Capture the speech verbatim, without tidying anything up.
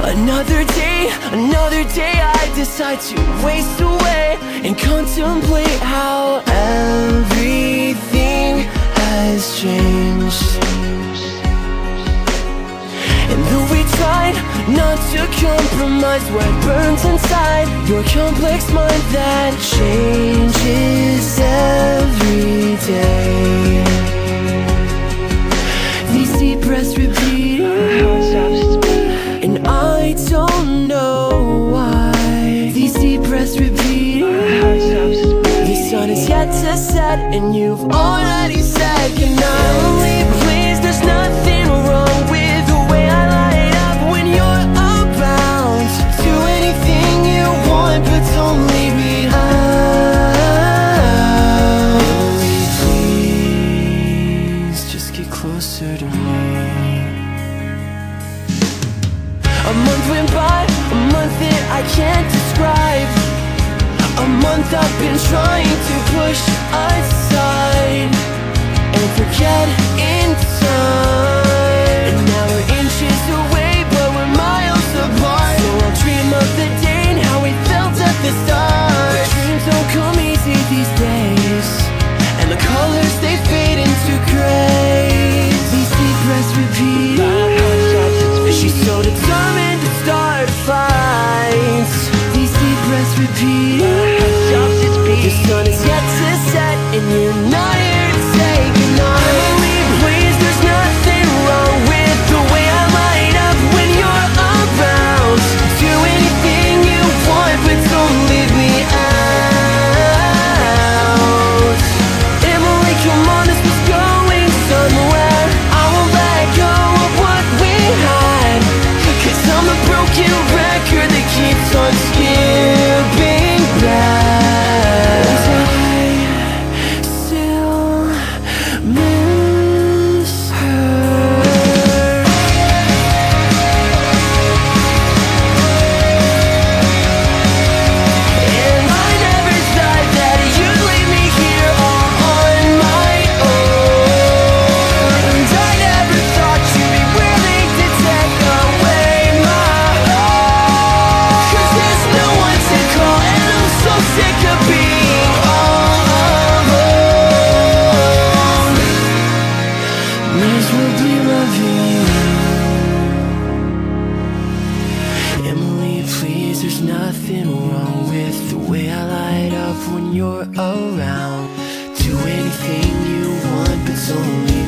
Another day, another day I decide to waste away and contemplate how everything has changed. And though we tried not to compromise what burns inside your complex mind that changes every day. These deep breaths repeat, and I don't know why. These deep breaths repeat, the sun is yet to set and you've already said goodnight. Only please, there's nothing wrong with the way I light up when you're around. Do anything you want, but don't leave me out. Only please, just get closer to me. A month went by, a month that I can't describe. A month I've been trying to push aside and forget in time. And now we're inches away, but we're miles apart. So I'll dream of the day and how we felt at the start. But dreams don't come easy these days, and the colors they fade into gray. These deep breaths repeat, she's so determined to start fights. These deep breaths repeat, the sun is yet to set and you're not here to say goodnight. Emily, please, there's nothing wrong with the way I light up when you're around. Do anything you want, but don't leave me out. Emily, come on, this was going somewhere. I won't let go of what we had, 'cause I'm a broken record that keeps on skipping back. Miserably loving you. Emily, please, there's nothing wrong with the way I light up when you're around. Do anything you want, but don't leave